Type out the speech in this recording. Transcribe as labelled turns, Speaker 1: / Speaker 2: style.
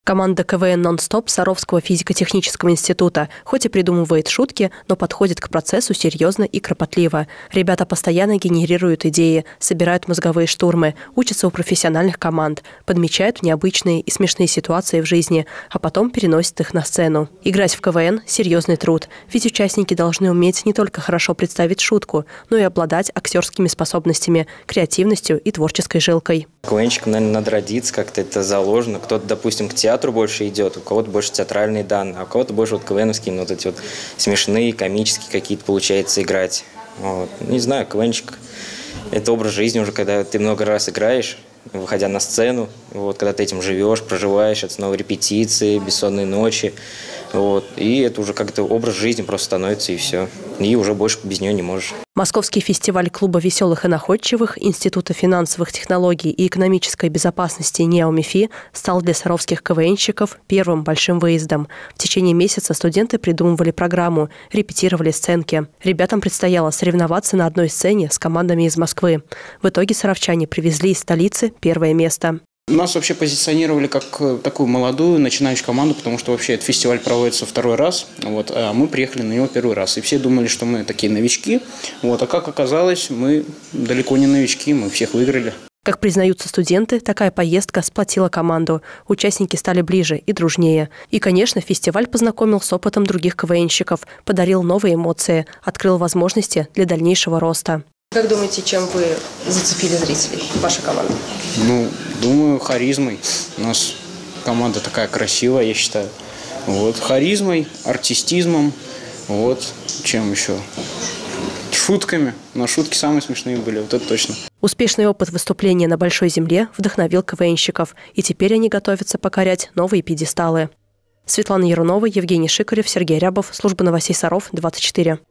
Speaker 1: Команда КВН «Нон-стоп» Саровского физико-технического института хоть и придумывает шутки, но подходит к процессу серьезно и кропотливо. Ребята постоянно генерируют идеи, собирают мозговые штурмы, учатся у профессиональных команд, подмечают необычные и смешные ситуации в жизни, а потом переносят их на сцену. Играть в КВН – серьезный труд, ведь участники должны уметь не только хорошо представить шутку, но и обладать актерскими способностями, креативностью и творческой жилкой.
Speaker 2: КВНщикам, наверное, надо родиться, как-то это заложено. Кто-то, допустим, к театру больше идет, у кого-то больше театральные данные, а у кого-то больше вот КВНовские, вот эти вот смешные, комические какие-то получается играть. Вот. Не знаю, КВНщик – это образ жизни уже, когда ты много раз играешь, выходя на сцену, вот, когда ты этим живешь, проживаешь, это снова репетиции, бессонные ночи. Вот. И это уже как-то образ жизни просто становится, и все. И уже больше без нее не можешь.
Speaker 1: Московский фестиваль клуба веселых и находчивых Института финансовых технологий и экономической безопасности НеоМИФИ стал для саровских КВНщиков первым большим выездом. В течение месяца студенты придумывали программу, репетировали сценки. Ребятам предстояло соревноваться на одной сцене с командами из Москвы. В итоге саровчане привезли из столицы первое место.
Speaker 3: Нас вообще позиционировали как такую молодую начинающую команду, потому что вообще этот фестиваль проводится второй раз, вот, а мы приехали на него первый раз. И все думали, что мы такие новички, вот, а как оказалось, мы далеко не новички, мы всех выиграли.
Speaker 1: Как признаются студенты, такая поездка сплотила команду. Участники стали ближе и дружнее. И, конечно, фестиваль познакомил с опытом других КВНщиков, подарил новые эмоции, открыл возможности для дальнейшего роста.
Speaker 4: Как думаете, чем вы зацепили зрителей, ваша команда?
Speaker 3: Думаю, харизмой. У нас команда такая красивая, я считаю. Вот, харизмой, артистизмом, вот, чем еще? Шутками. Но шутки самые смешные были, вот это точно.
Speaker 1: Успешный опыт выступления на Большой Земле вдохновил КВНщиков, и теперь они готовятся покорять новые пьедесталы. Светлана Ярунова, Евгений Шикарев, Сергей Рябов. Служба новостей Саров, 24.